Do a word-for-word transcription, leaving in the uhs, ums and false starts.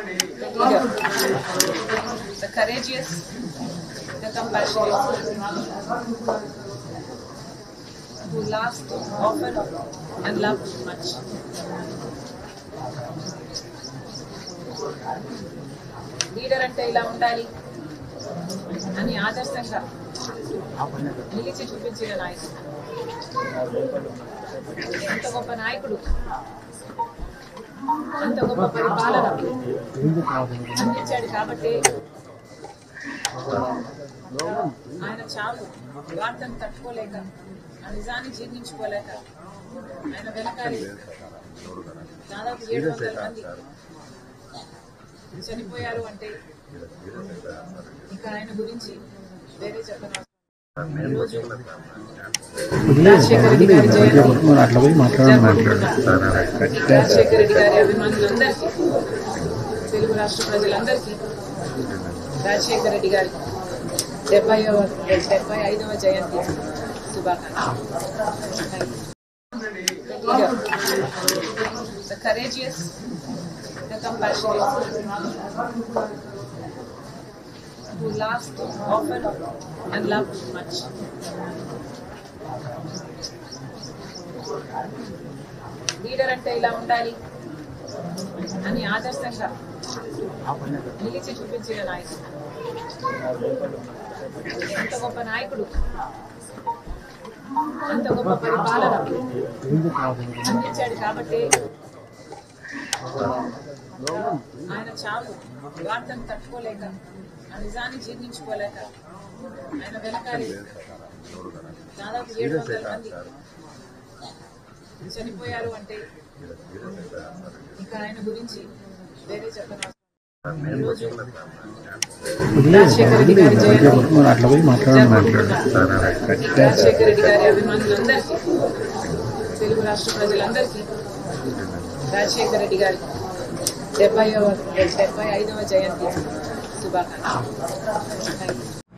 leader, the courageous, the compassionate, who laughed often and loved much. Leader అంటే ఇలా ఉండాలి అని ఆదర్శంగా నిలిచి చూపించిన నాయకుడు, అంత గొప్ప నాయకుడు, అంత గొప్ప పరిపాలన అందించాడు. కాబట్టి ఆయన చావు వార్తను తట్టుకోలేక, ఆ నిజాన్ని జీర్ణించుకోలేక ఆయన వెనకాలి దాదాపు ఏడు వందల మంది చనిపోయారు. అంటే ఇంకా ఆయన గురించి వేరే చెప్పనవసరం. ఈరోజు రాజశేఖర రెడ్డి గారి జయంతి రాజశేఖర రెడ్డి గారి అభిమానులందరికీ, తెలుగు రాష్ట్ర ప్రజలందరికీ రాజశేఖర రెడ్డి గారి డెబ్బై డెబ్బై ఐదవ జయంతి శుభాకాంక్షలు. Leader, the courageous, the compassionate, who laughed often and loved much. Leader అంటే ఇలా ఉండాలి అని ఆదర్శంగా నిలిచి చూపించిన నాయకుడు, అంత గొప్ప నాయకుడు, అంత గొప్ప పరిపాలన అందించాడు. కాబట్టి ఆయన చావు వార్తను తట్టుకోలేక, ఆ నిజాన్ని జీర్ణించుకోలేక ఆయన వెనకాలి దాదాపు ఏడు వందల మంది చనిపోయారు. అంటే ఇంకా ఆయన గురించి వేరే చెప్పనవసరం. ఈరోజు రాజశేఖర రెడ్డి గారి జయంతి రాజశేఖర రెడ్డి గారి అభిమానులందరికీ, తెలుగు రాష్ట్ర ప్రజలందరికీ రాజశేఖర రెడ్డి గారి డెబ్బై డెబ్బై ఐదవ జయంతి శుభాకాంక్షలు.